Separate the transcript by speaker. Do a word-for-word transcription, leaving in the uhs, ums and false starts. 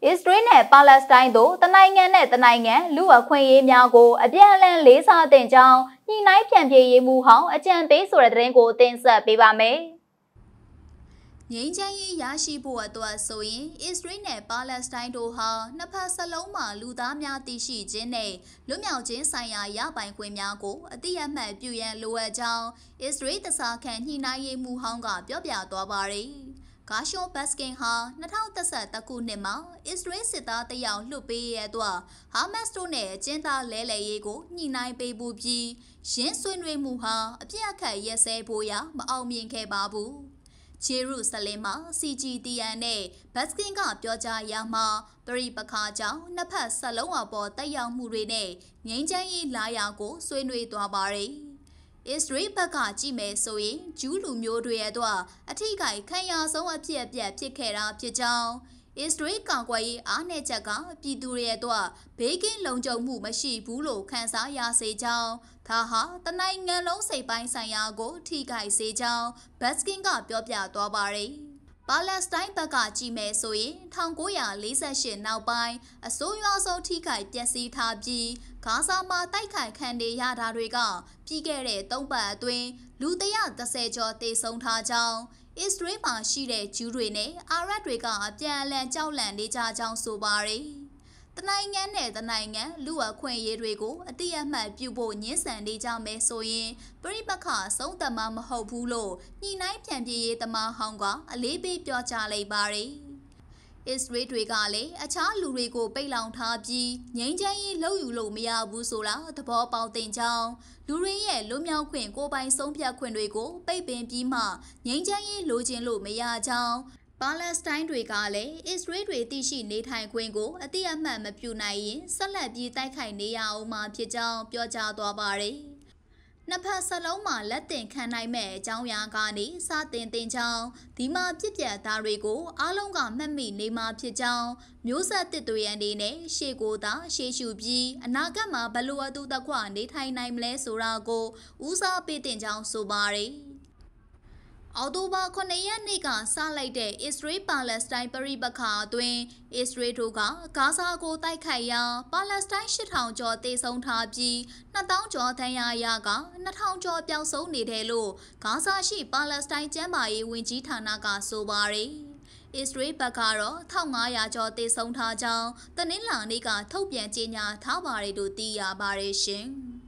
Speaker 1: Israel နဲ့ Palestine တို့တနိုင်ငံနဲ့တနိုင်ငံလူအခွင့်အရေးများကိုအပြန်အလှန်လေးစားသင့်ကြောင်းညှိနှိုင်းပြန်ပြေးရေးမှုဟောင်းအကြံပေးဆိုတဲ့သတင်းကိုတင်ဆက်ပေးပါမယ်။ငြိမ်းချမ်းရေးရရှိဖို့အတွက်ဆိုရင် Israel နဲ့ Palestine တို့ဟာနှစ်ဖက်စလုံးမှာလူသားများတည်ရှိခြင်းနဲ့လွတ်မြောက်ခြင်းဆိုင်ရာရပိုင်ခွင့်များကိုအတိအမှတ်ပြုရန်လိုအပ်ကြောင်း Israel တစားခံညှိနှိုင်းရေးမှုဟောင်းကပြောပြသွားပါတယ်။ဂါရှော့ဘတ်စကင်ဟာ၂၀၁၁ခုနှစ်မှာအစ္စရေးစစ်သားတယောက်လွှတ်ပေးရတဲ့ဟာမတ်စ်တို့နဲ့အကျဉ်းသားလဲလှယ်ရေးကိုညှိနှိုင်းပေးဖို့ပြီးရင်းဆွေးနွေးမှုဟာအပြည့်အခက်ရက်စဲဖို့ရမအောင်မြင်ခဲ့ပါဘူး။ဂျေရုဆလင်မှာ စီ ဂျီ တီ အန် နဲ့ဘတ်စကင်ကပြောကြားရမှာပရိပခါကြောင့်နှစ်ဖက်စလုံးအပေါ်တက်ရောက်မှုတွေနဲ့ငြိမ်းချမ်းရေးလာရာကိုဆွေးနွေးသွားပါတယ်။အစ္စရေးဘက်ကကြည့်မယ်ဆိုရင်ဂျူးလူမျိုးတွေရဲ့အတွက်အထိကိုက်ခံရဆုံးအဖြစ်အပျက်ဖြစ်ခဲ့တာဖြစ်ကြောင်းအစ္စရေးကာကွယ်ရေးအားနည်းချက်ကပြည်သူတွေရဲ့အတွက်ဘေးကင်းလုံခြုံမှုမရှိဘူးလို့ခန်းစားရစေကြောင်းဒါဟာတနိုင်ငံလုံးစိတ်ပိုင်းဆိုင်ရာကိုထိခိုက်စေကြောင်းဘတ်စကင်ကပြောပြသွားပါတယ်ပါလက်စတိုင်းဘက်ကကြည့်မယ်ဆိုရင်၁၉၄၈နောက်ပိုင်းအစိုးရဆုံးထိခိုက်ပျက်စီးထားပြီးဂါဇာမှာတိုက်ခိုက်ခံနေရတာတွေကပြီးခဲ့တဲ့သုံးပတ်အတွင်းလူ၁၁၀ကျော်သေဆုံးထားကြောင်းအစ္စရေးမှာရှိတဲ့ဂျူးတွေနဲ့အာရပ်တွေကအပြန်အလှန်ကြောက်လန့်နေကြကြောင်းဆိုပါတယ်။တနိုင်ငံနဲ့တနိုင်ငံလူအခွင့်အရေးတွေကိုအတိအမှတ်ပြုဖို့ညှင်းဆန်နေကြမယ်ဆိုရင်ပြိပခါဆုံးသက်မှာမဟုတ်ဘူးလို့ညှိနှိုင်းပြန်ပြေးရေးသမားဟောင်းကအလေးပေးပြောကြားလိုက်ပါတယ်။အစ္စရေးတွေကလည်းအခြားလူတွေကိုပိတ်လောင်ထားပြီးငြိမ်းချမ်းရေးလုပ်ယူလို့မရဘူးဆိုတာသဘောပေါက်တင်ကြောင်းလူတွေရဲ့လွတ်မြောက်ခွင့်ကိုယ်ပိုင်ဆုံးဖြတ်ခွင့်တွေကိုပိတ်ပင်ပြီးမှငြိမ်းချမ်းရေးလိုချင်လို့မရကြောင်းပါလက်စတိုင်းတွေကလည်းအစ္စရေးတွေတည်ရှိနေထိုင်ခွင့်ကိုအတိအမှတ်မပြုနိုင်ရင်ဆက်လက်ပြီးတိုက်ခိုက်နေရအောင်မှာဖြစ်ကြောင်းပြောကြားသွားပါတယ်။နှစ်ဖက်စလုံးမှာလက်တင်ခံနိုင်မဲ့အကြောင်းအရာကနေစတင်တင်ကြောင်းဒီမှာပြစ်ပြတ်သားတွေကိုအားလုံးကမှတ်မိနေမှာဖြစ်ကြောင်းမျိုးဆက်တစ်တွေအနေနဲ့ရှေ့ကိုသာရှေ့ရှုပြီးအနာဂတ်မှာဘလို့အတူတကွနေထိုင်နိုင်မလဲဆိုတာကိုဦးစားပေးတင်ကြောင်းဆိုပါတယ်။အောက်တိုဘာခုနှစ်ရက်နေ့ကစလိုက်တဲ့အစ္စရေးပါလက်စတိုင်းပရိပခါအတွင်းအစ္စရေးတို့ကဂါဇာကိုတိုက်ခိုက်ရာပါလက်စတိုင်းရှစ်ထောင်ကျော်သေဆုံးထားပြီးနှစ်သောင်းကျော်ဒဏ်ရာရကနှစ်ထောင်ကျော်ပျောက်ဆုံးနေတယ်လို့ဂါဇာရှိပါလက်စတိုင်းကျန်းမာရေးဝန်ကြီးဌာနကဆိုပါတယ်။အစ္စရေးဘက်ကတော့၁၅၀၀ကျော်သေဆုံးထားကြောင်းတနင်္လာနေ့ကထုတ်ပြန်ကြေညာထားပါတယ်လို့သိရပါတယ်ရှင်။